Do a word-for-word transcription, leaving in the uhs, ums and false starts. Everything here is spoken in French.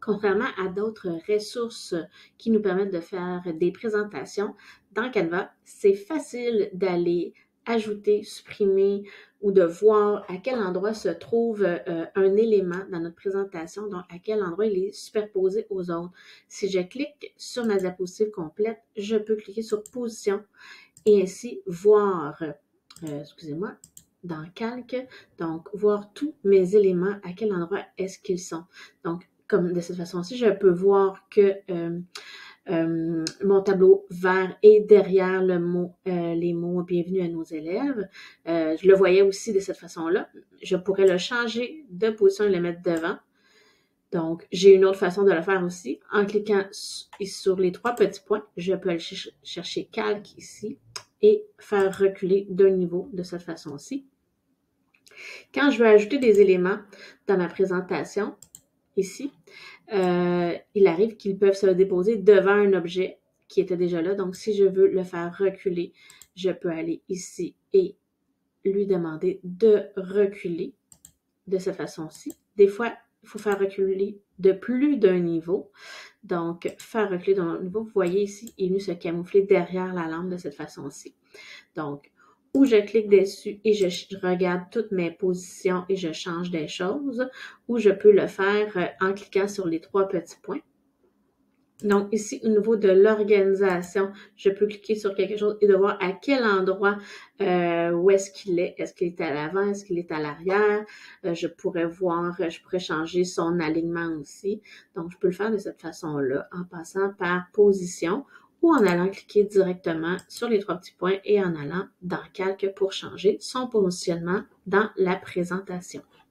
Contrairement à d'autres ressources qui nous permettent de faire des présentations, dans Canva, c'est facile d'aller ajouter, supprimer ou de voir à quel endroit se trouve euh, un élément dans notre présentation, donc à quel endroit il est superposé aux autres. Si je clique sur ma diapositive complète, je peux cliquer sur Position et ainsi voir, euh, excusez-moi, dans Calque, donc voir tous mes éléments, à quel endroit est-ce qu'ils sont. Donc, comme de cette façon-ci, je peux voir que euh, euh, mon tableau vert est derrière le mot, euh, les mots « Bienvenue à nos élèves ». Euh, je le voyais aussi de cette façon-là. Je pourrais le changer de position et le mettre devant. Donc, j'ai une autre façon de le faire aussi. En cliquant sur les trois petits points, je peux aller ch chercher Calque ici et faire reculer d'un niveau de cette façon-ci. Quand je veux ajouter des éléments dans ma présentation, ici, euh, il arrive qu'ils peuvent se déposer devant un objet qui était déjà là. Donc, si je veux le faire reculer, je peux aller ici et lui demander de reculer de cette façon-ci. Des fois, il faut faire reculer de plus d'un niveau. Donc, faire reculer d'un niveau, vous voyez ici, il est venu se camoufler derrière la lampe de cette façon-ci. Donc, ou je clique dessus et je, je regarde toutes mes positions et je change des choses, ou je peux le faire en cliquant sur les trois petits points. Donc, ici, au niveau de l'organisation, je peux cliquer sur quelque chose et de voir à quel endroit, euh, où est-ce qu'il est. Est-ce qu'il est à l'avant? Est-ce qu'il est à l'arrière? Euh, je pourrais voir, je pourrais changer son alignement aussi. Donc, je peux le faire de cette façon-là, en passant par position ou en allant cliquer directement sur les trois petits points et en allant dans Calque pour changer son positionnement dans la présentation.